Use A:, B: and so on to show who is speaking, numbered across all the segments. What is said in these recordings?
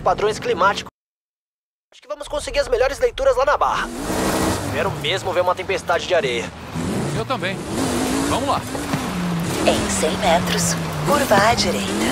A: padrões climáticos. Acho que vamos conseguir as melhores leituras lá na Barra. Espero mesmo ver uma tempestade de areia.
B: Eu também. Vamos lá.
C: Em 100 metros, curva à direita.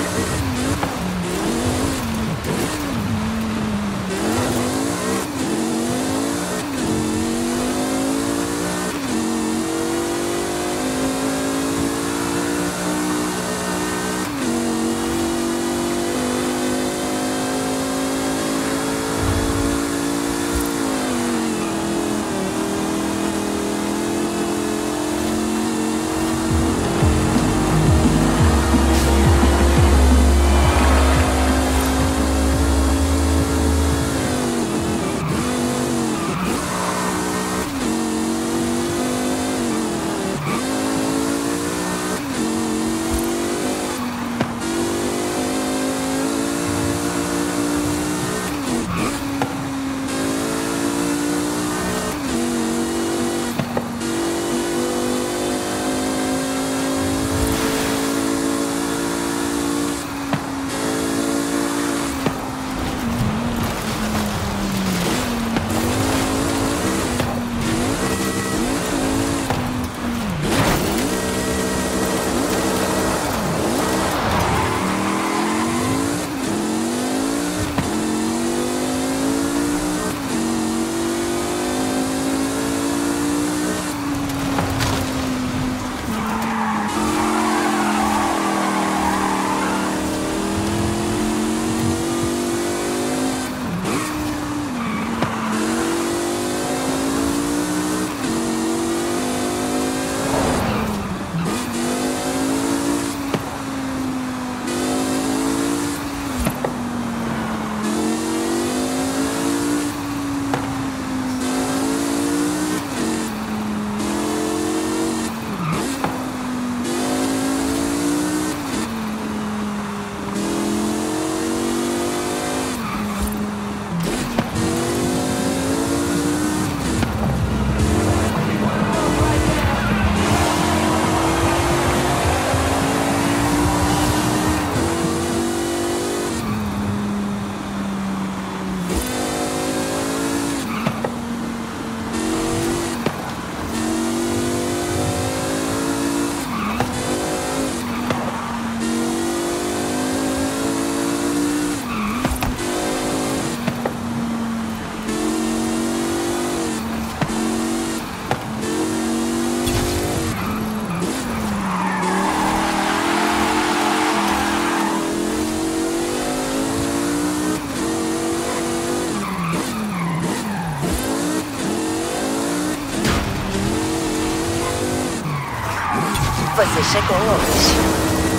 C: Você chegou longe.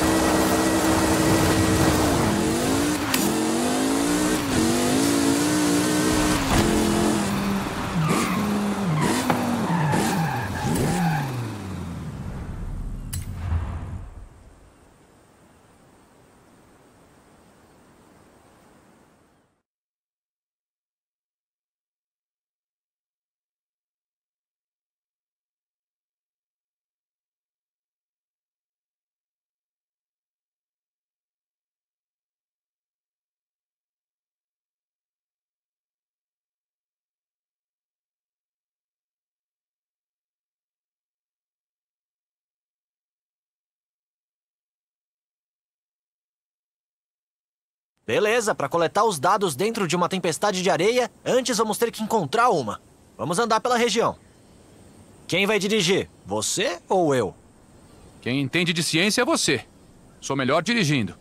A: Beleza, para coletar os dados dentro de uma tempestade de areia, antes vamos ter que encontrar uma. Vamos andar pela região. Quem vai dirigir? Você ou eu?
B: Quem entende de ciência é você. Sou melhor dirigindo.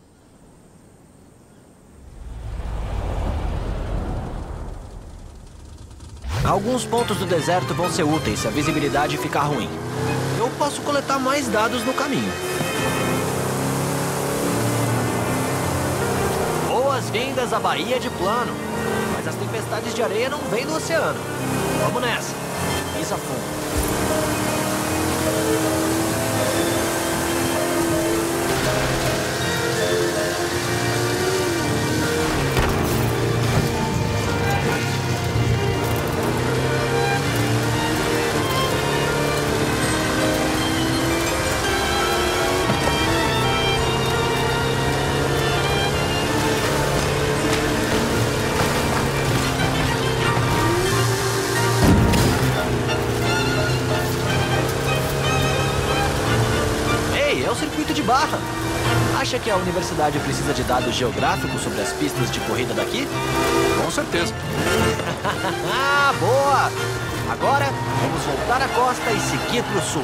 A: Alguns pontos do deserto vão ser úteis se a visibilidade ficar ruim. Eu posso coletar mais dados no caminho. Boas-vindas à Baía de Plano. Mas as tempestades de areia não vêm do oceano. Vamos nessa. Pisa fundo. acha que a universidade precisa de dados geográficos sobre as pistas de corrida daqui?
B: Com certeza.
A: Ah, boa! Agora, vamos voltar à costa e seguir para o sul.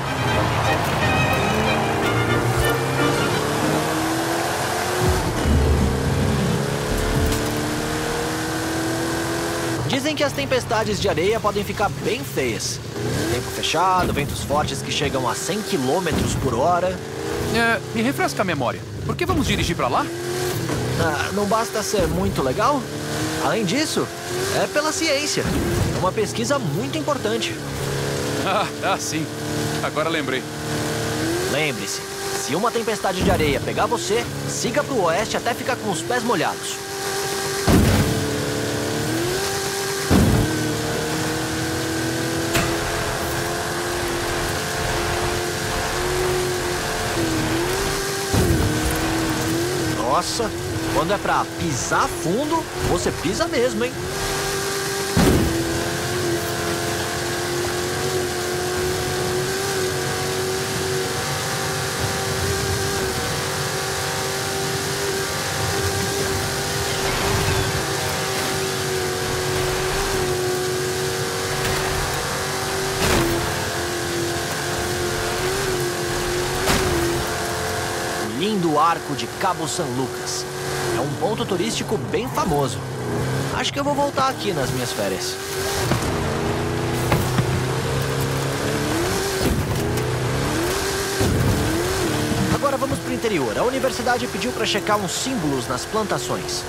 A: Dizem que as tempestades de areia podem ficar bem feias. Tempo fechado, ventos fortes que chegam a 100 km por hora.
B: Me refresca a memória. Por que vamos dirigir pra lá?
A: Não basta ser muito legal? Além disso, é pela ciência. É uma pesquisa muito importante.
B: Sim. Agora lembrei.
A: Lembre-se, se uma tempestade de areia pegar você, siga para o oeste até ficar com os pés molhados. Nossa, quando é pra pisar fundo, você pisa mesmo, hein? Lindo Arco de Cabo San Lucas. É um ponto turístico bem famoso. Acho que eu vou voltar aqui nas minhas férias. Agora vamos pro interior. A universidade pediu para checar uns símbolos nas plantações.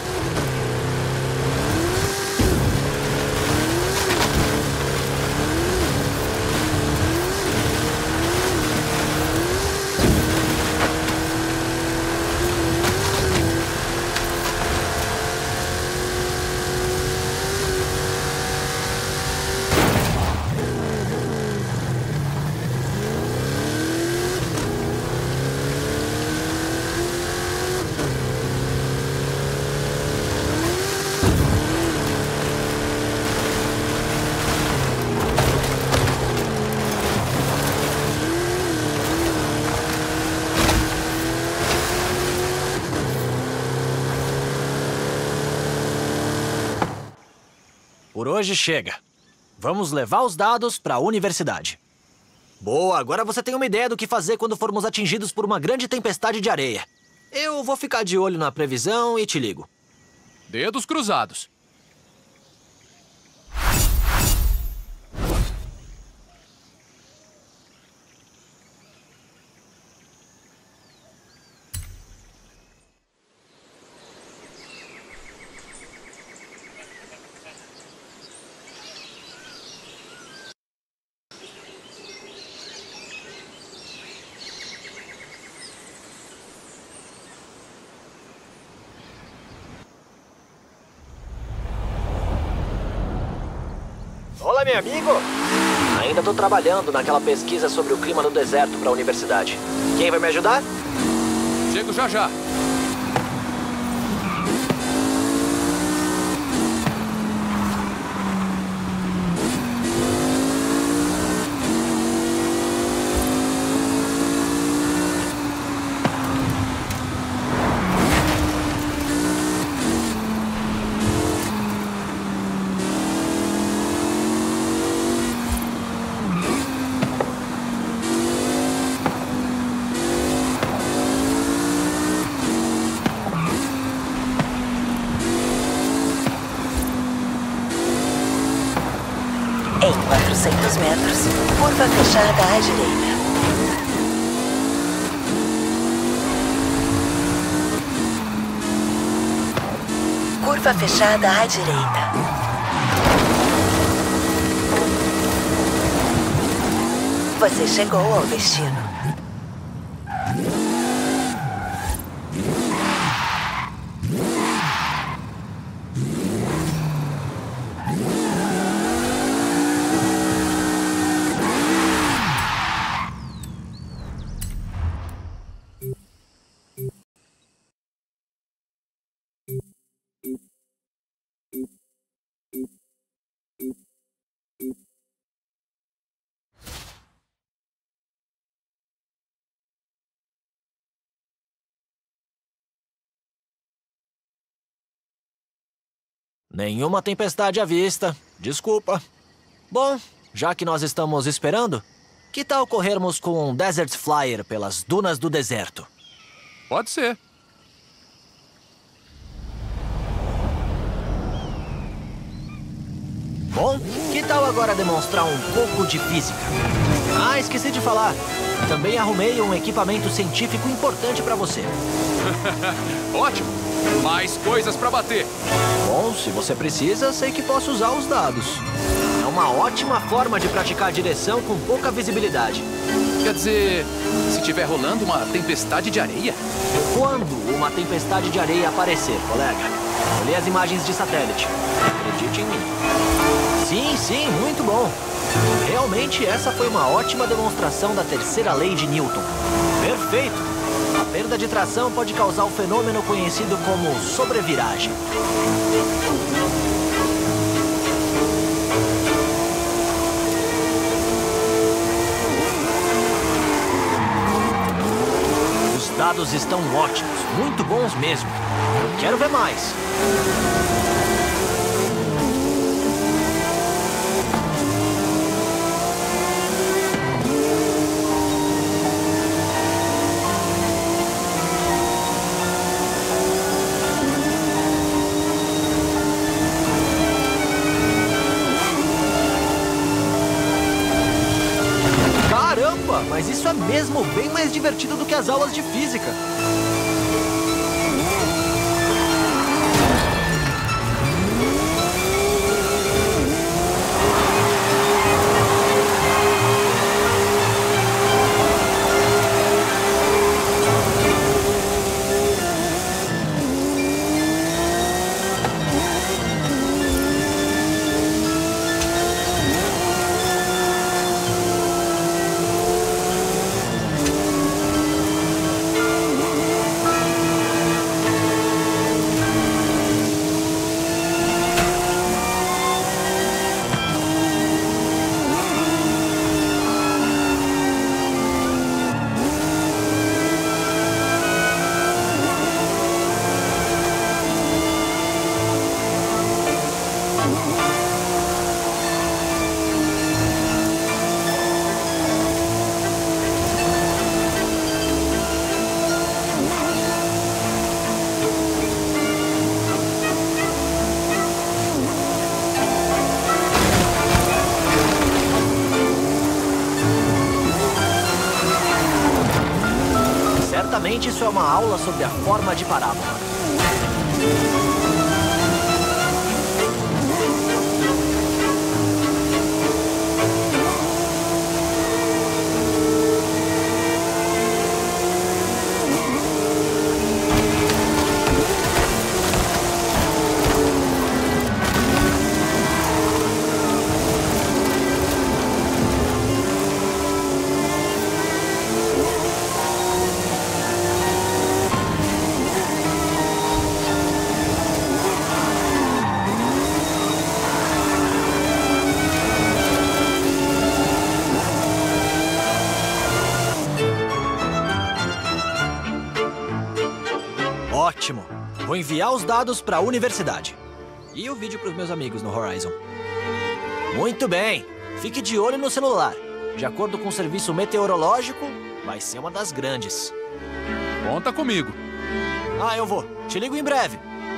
A: Por hoje chega. Vamos levar os dados para a universidade. Boa, agora você tem uma ideia do que fazer quando formos atingidos por uma grande tempestade de areia. Eu vou ficar de olho na previsão e te ligo.
B: Dedos cruzados.
A: Olá, meu amigo! Ainda tô trabalhando naquela pesquisa sobre o clima no deserto para a universidade. Quem vai me ajudar?
B: Chego já já.
C: Em 400 metros, curva fechada à direita. Curva fechada à direita. Você chegou ao destino.
A: Nenhuma tempestade à vista. Desculpa. Bom, já que nós estamos esperando, que tal corrermos com um Desert Flyer pelas dunas do deserto?
B: Pode ser.
A: Bom, que tal agora demonstrar um pouco de física? Ah, esqueci de falar. Também arrumei um equipamento científico importante para você.
B: Ótimo. Mais coisas para bater.
A: Bom, se você precisa, sei que posso usar os dados. É uma ótima forma de praticar direção com pouca visibilidade.
B: Quer dizer, se tiver rolando uma tempestade de areia?
A: Quando uma tempestade de areia aparecer, colega? Olhei as imagens de satélite. Acredite em mim. Sim, muito bom. Realmente, essa foi uma ótima demonstração da terceira lei de Newton. Perfeito! A perda de tração pode causar um fenômeno conhecido como sobreviragem. Os dados estão ótimos, muito bons mesmo. Eu quero ver mais. Caramba, mas isso é mesmo bem mais divertido do que as aulas de física. Certamente isso é uma aula sobre a forma de parábola. Ótimo! Vou enviar os dados para a universidade. E o vídeo para os meus amigos no Horizon. Muito bem! Fique de olho no celular. De acordo com o serviço meteorológico, vai ser uma das grandes.
B: Conta comigo.
A: Ah, eu vou. Te ligo em breve.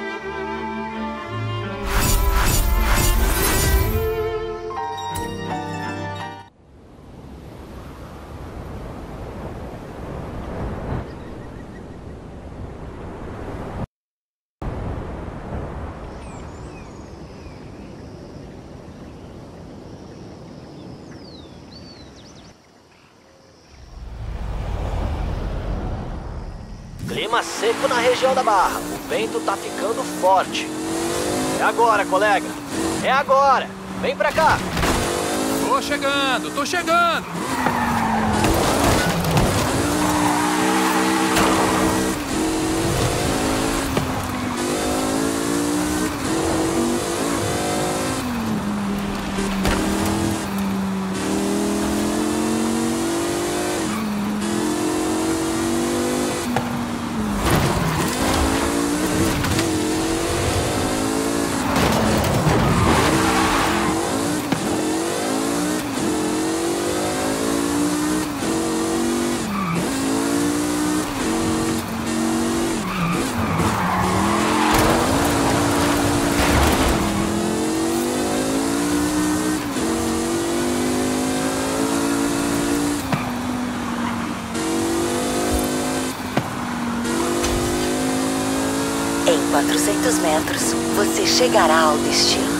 A: Clima seco na região da Barra. O vento tá ficando forte. É agora, colega. É agora. Vem pra cá.
B: Tô chegando, tô chegando.
C: 200 metros, você chegará ao destino.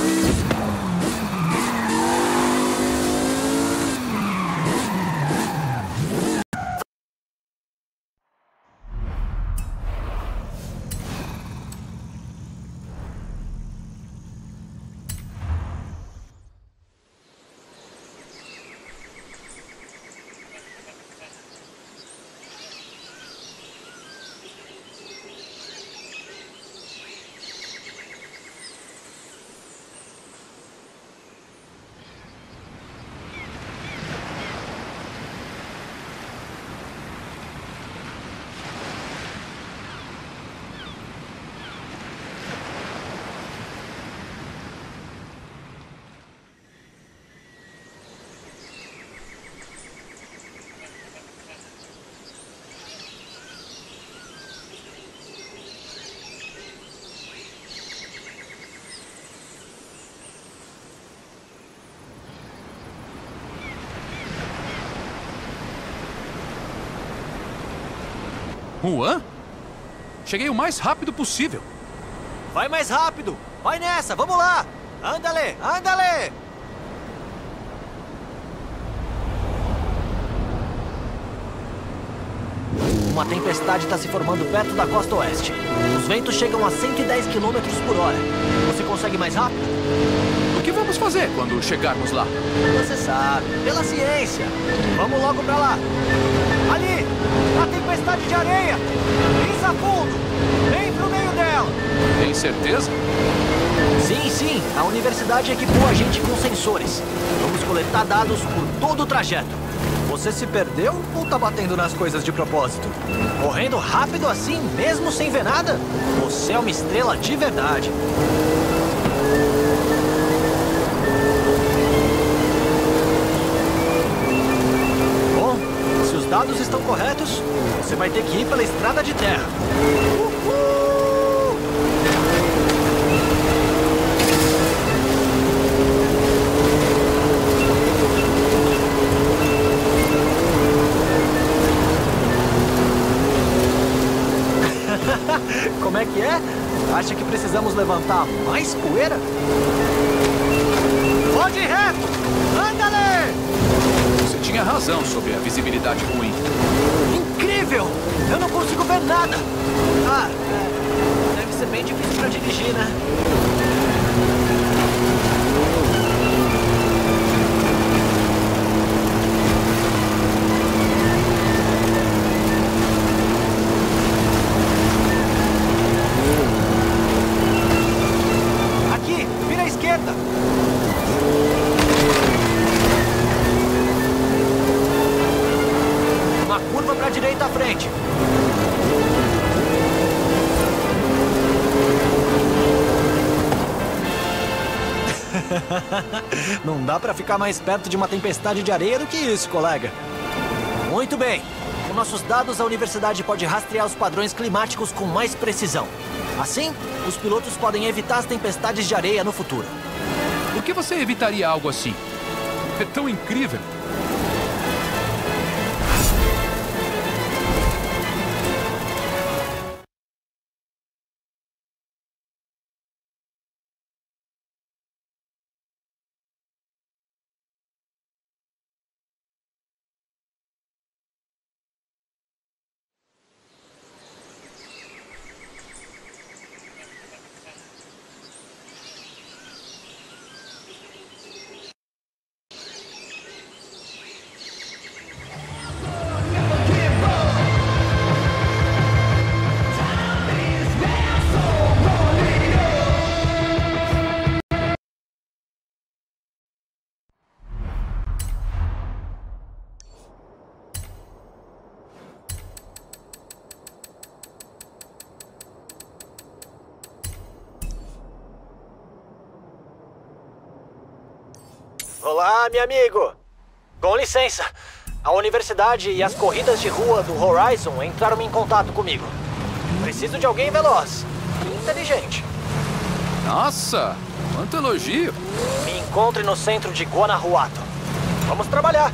B: Juan? Cheguei o mais rápido possível.
A: Vai mais rápido! Vai nessa, vamos lá! Ándale, ándale! Uma tempestade está se formando perto da costa oeste. Os ventos chegam a 110 km por hora. Você consegue mais rápido?
B: O que vamos fazer quando chegarmos lá?
A: Você sabe, pela ciência. Vamos logo pra lá. Ali! A tempestade de areia! Pisa fundo! Vem pro meio dela!
B: Tem certeza?
A: Sim, sim. A universidade equipou a gente com sensores. Vamos coletar dados por todo o trajeto. Você se perdeu ou tá batendo nas coisas de propósito? Correndo rápido assim, mesmo sem ver nada? Você é uma estrela de verdade. Bom, se os dados estão corretos, você vai ter que ir pela estrada de terra. Uhul! Como é que é? Acha que precisamos levantar mais poeira? Pode ir reto! Andale!
B: Você tinha razão sobre a visibilidade ruim.
A: Incrível! Eu não consigo ver nada! Deve ser bem difícil pra dirigir, né? Uma curva para a direita à frente. Não dá para ficar mais perto de uma tempestade de areia do que isso, colega. Muito bem. Com nossos dados, a universidade pode rastrear os padrões climáticos com mais precisão. Assim, os pilotos podem evitar as tempestades de areia no futuro.
B: Por que você evitaria algo assim? É tão incrível.
A: Olá, meu amigo. Com licença. A universidade e as corridas de rua do Horizon entraram em contato comigo. Preciso de alguém veloz e inteligente.
B: Nossa, quanto elogio.
A: Me encontre no centro de Guanajuato. Vamos trabalhar.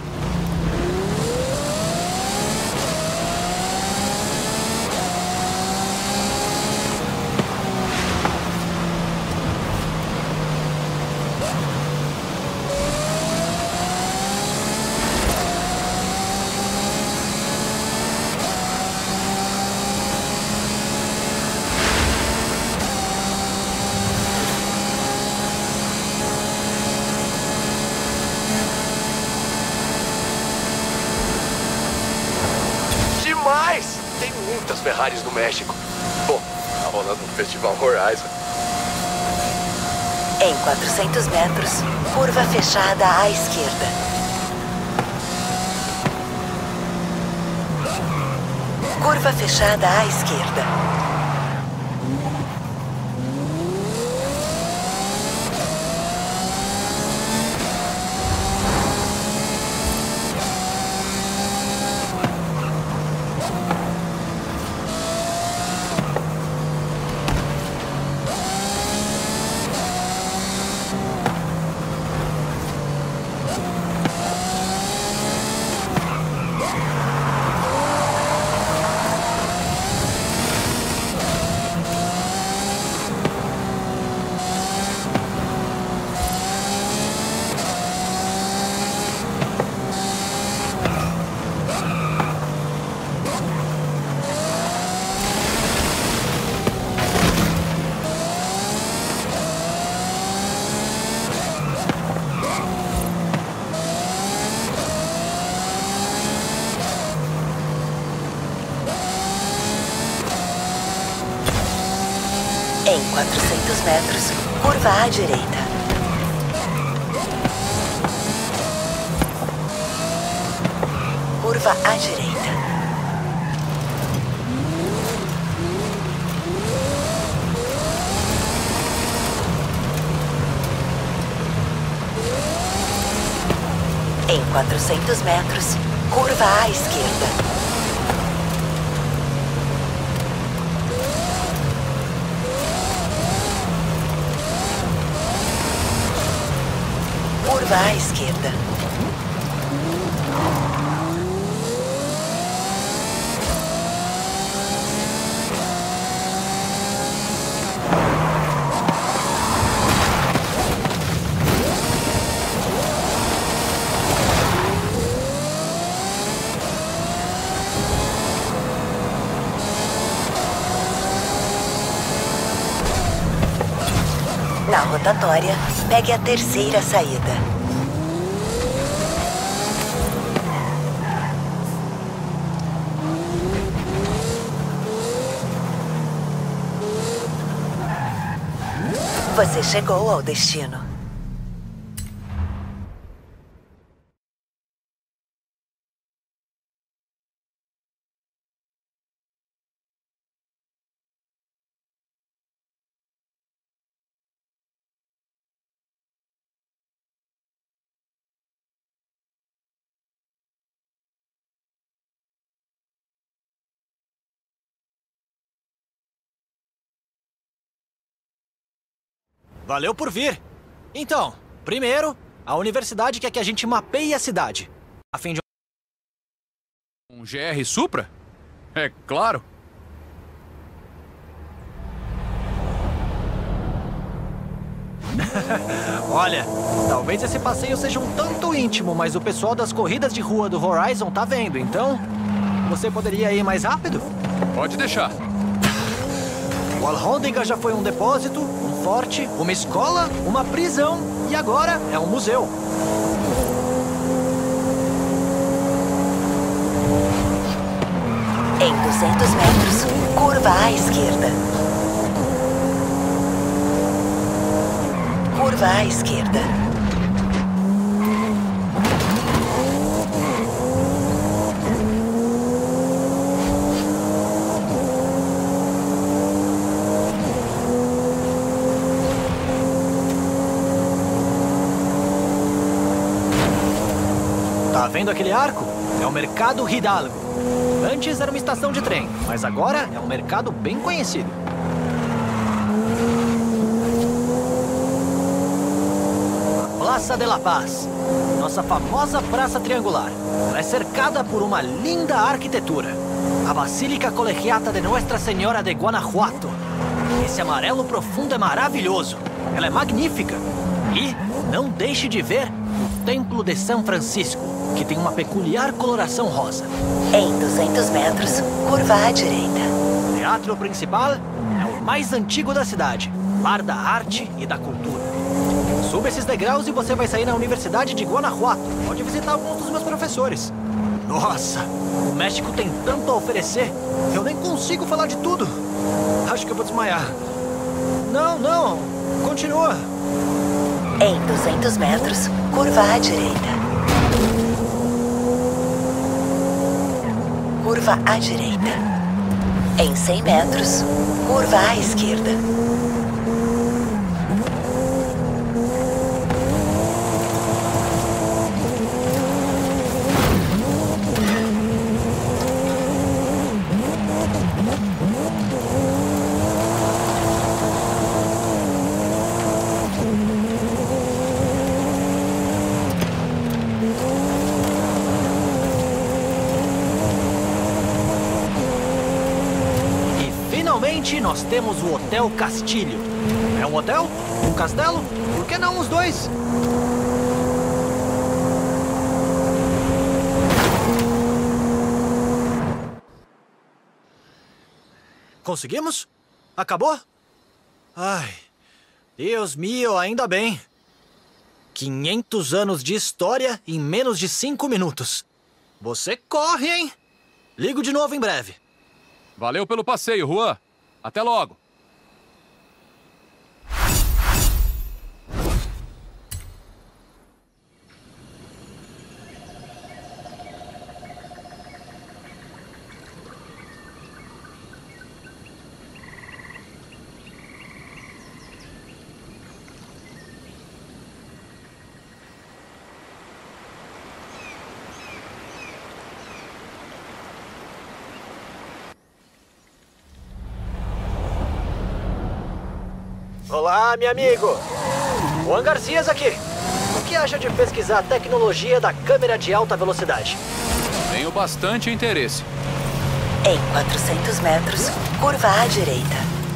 D: Tem muitas Ferraris no México. Bom, tá rolando um festival Horizon.
C: Em 400 metros, curva fechada à esquerda. Curva fechada à esquerda. Em 400 metros, curva à direita. Curva à direita. Em 400 metros, curva à esquerda. Curva à esquerda. Na rotatória, pegue a terceira saída. Você chegou ao destino.
A: Valeu por vir. Então, primeiro, a universidade quer que a gente mapeie a cidade, a fim de...
B: Um GR Supra? É claro.
A: Olha, talvez esse passeio seja um tanto íntimo, mas o pessoal das corridas de rua do Horizon tá vendo, então... Você poderia ir mais rápido?
B: Pode deixar.
A: O Alhôndega já foi um depósito, um forte, uma escola, uma prisão e agora é um museu.
C: Em 200 metros, curva à esquerda. Curva à esquerda.
A: Tá vendo aquele arco? É o Mercado Hidalgo. Antes era uma estação de trem, mas agora é um mercado bem conhecido. Praça de la Paz, nossa famosa praça triangular. Ela é cercada por uma linda arquitetura. A Basílica Colegiata de Nuestra Senhora de Guanajuato. Esse amarelo profundo é maravilhoso. Ela é magnífica. E não deixe de ver o Templo de São Francisco, que tem uma peculiar coloração rosa.
C: Em 200 metros, curva à direita.
A: O Teatro Principal é o mais antigo da cidade, lar da arte e da cultura. Suba esses degraus e você vai sair na Universidade de Guanajuato. Pode visitar alguns dos meus professores. Nossa, o México tem tanto a oferecer. Eu nem consigo falar de tudo. Acho que eu vou desmaiar. Não. Continua.
C: Em 200 metros, curva à direita. Curva à direita. Em 100 metros, curva à esquerda.
A: Finalmente, nós temos o Hotel Castilho. É um hotel? Um castelo? Por que não os dois? Conseguimos? Acabou? Ai, Deus meu, ainda bem. 500 anos de história em menos de 5 minutos. Você corre, hein? Ligo de novo em breve.
B: Valeu pelo passeio, Juan. Até logo.
A: Olá, meu amigo. Juan Garcias aqui. O que acha de pesquisar a tecnologia da câmera de alta velocidade?
B: Tenho bastante interesse.
C: Em 400 metros, curva à direita.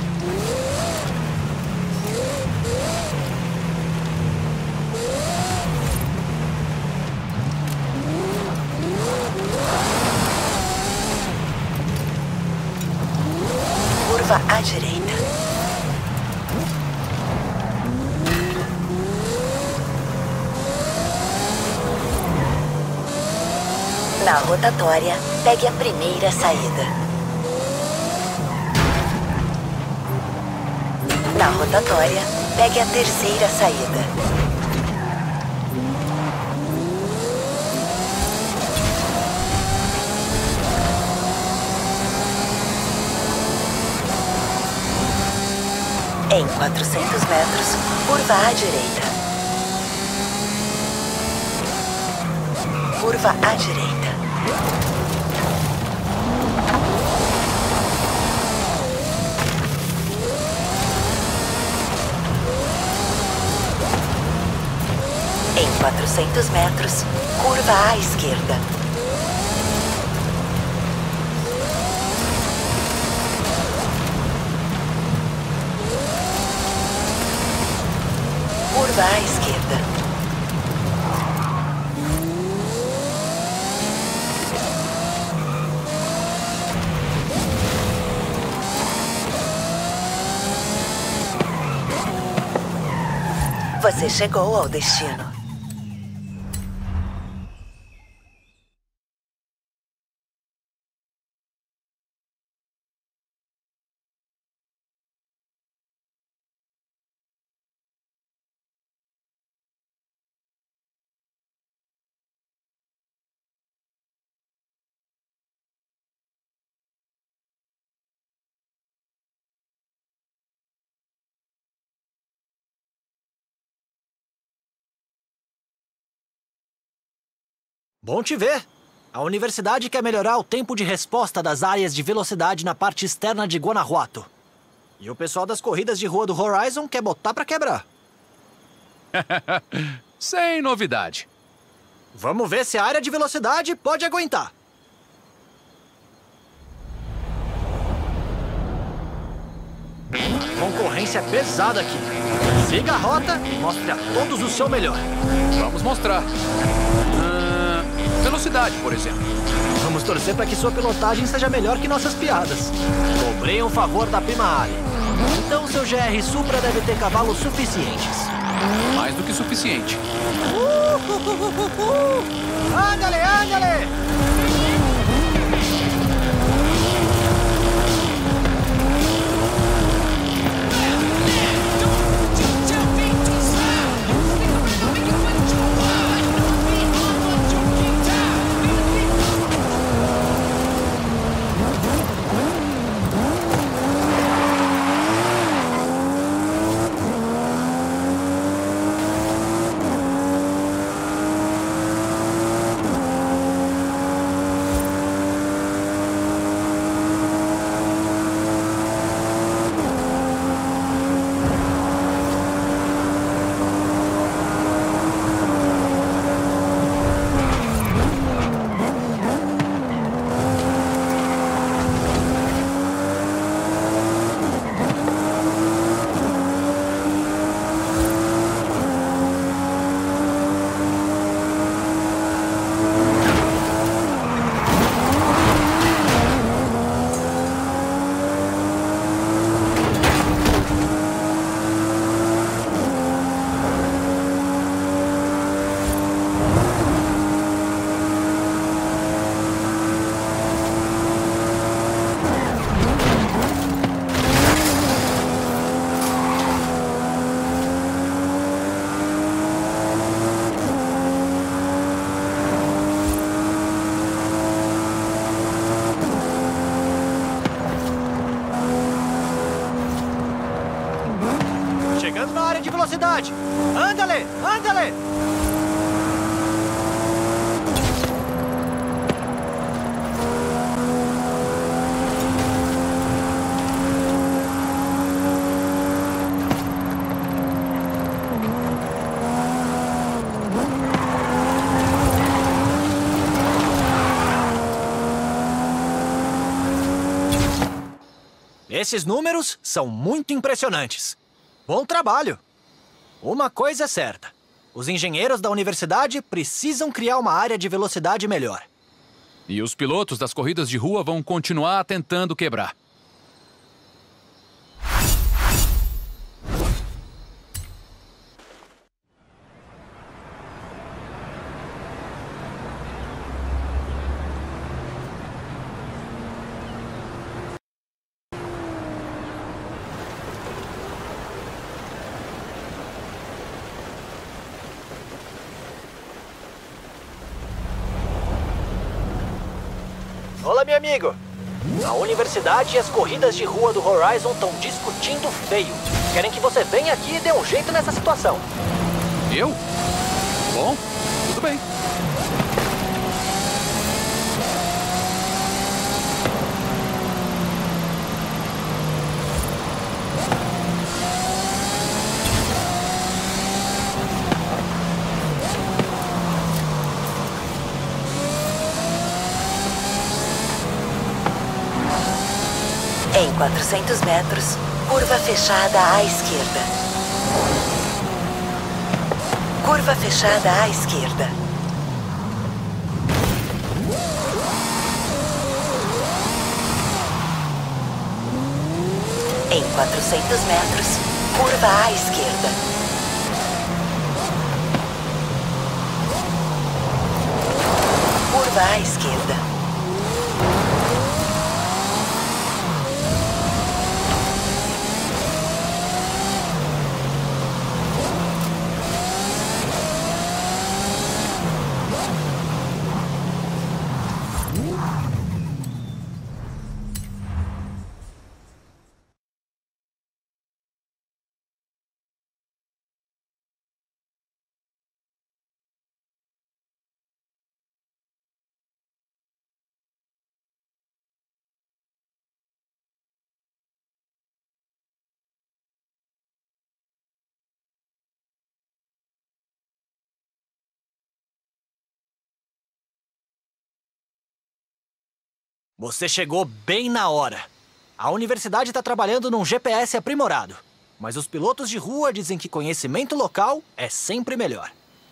C: Curva à direita. Na rotatória, pegue a primeira saída. Na rotatória, pegue a terceira saída. Em 400 metros, curva à direita. Curva à direita. Em 400 metros, curva à esquerda. Curva à esquerda. Você chegou ao destino.
A: Bom te ver. A universidade quer melhorar o tempo de resposta das áreas de velocidade na parte externa de Guanajuato. E o pessoal das corridas de rua do Horizon quer botar pra quebrar.
B: Sem novidade.
A: Vamos ver se a área de velocidade pode aguentar. Concorrência pesada aqui. Siga a rota e mostre a todos o seu melhor.
B: Vamos mostrar. Velocidade, por exemplo.
A: Vamos torcer para que sua pilotagem seja melhor que nossas piadas. Cobrei um favor da prima Ali. Então seu GR Supra deve ter cavalos suficientes.
B: Mais do que suficiente.
A: Ándale, ándale! Chegando na área de velocidade! Ándale! Ándale! Esses números são muito impressionantes. Bom trabalho! Uma coisa é certa. Os engenheiros da universidade precisam criar uma área de velocidade melhor.
B: E os pilotos das corridas de rua vão continuar tentando quebrar.
A: Olá, meu amigo. A universidade e as corridas de rua do Horizon estão discutindo feio. Querem que você venha aqui e dê um jeito nessa situação.
B: Eu? Bom, tudo bem.
C: Em 400 metros, curva fechada à esquerda. Curva fechada à esquerda. Em 400 metros, curva à esquerda. Curva à esquerda.
A: Você chegou bem na hora. A universidade está trabalhando num GPS aprimorado. Mas os pilotos de rua dizem que conhecimento local é sempre melhor.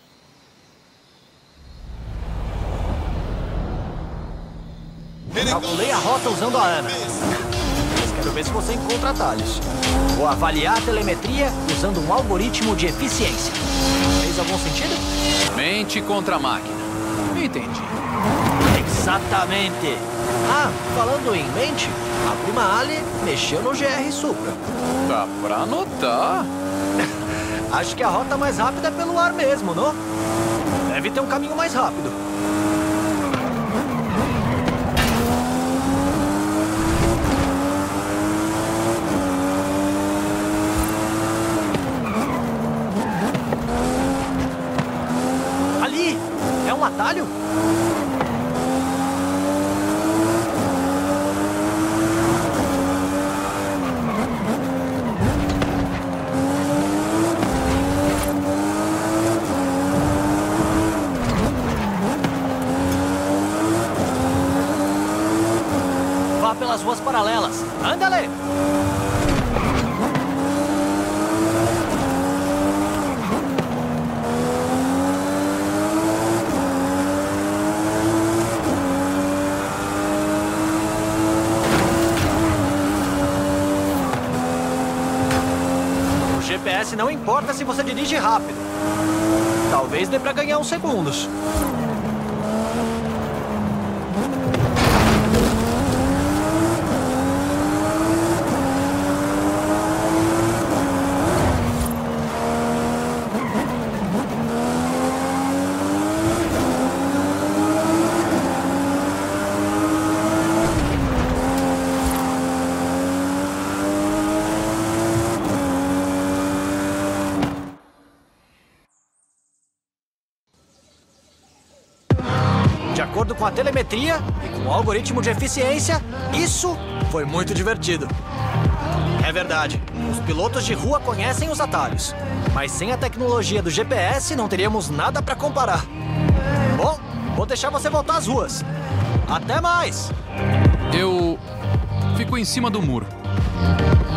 A: Calculei a rota usando a Ana. Mas quero ver se você encontra atalhos. Vou avaliar a telemetria usando um algoritmo de eficiência. Fez algum sentido?
B: Mente contra a máquina. Entendi.
A: Exatamente. Ah, falando em mente, a prima Ali mexeu no GR Supra.
B: Dá pra anotar.
A: Acho que a rota mais rápida é pelo ar mesmo, não? Deve ter um caminho mais rápido. Ali! É um atalho? Pelas ruas paralelas. Anda-lhe! O GPS não importa se você dirige rápido. Talvez dê pra ganhar uns segundos. De acordo com a telemetria e com o algoritmo de eficiência, isso foi muito divertido. É verdade, os pilotos de rua conhecem os atalhos, mas sem a tecnologia do GPS não teríamos nada para comparar. Bom, vou deixar você voltar às ruas. Até mais!
B: Eu fico em cima do muro.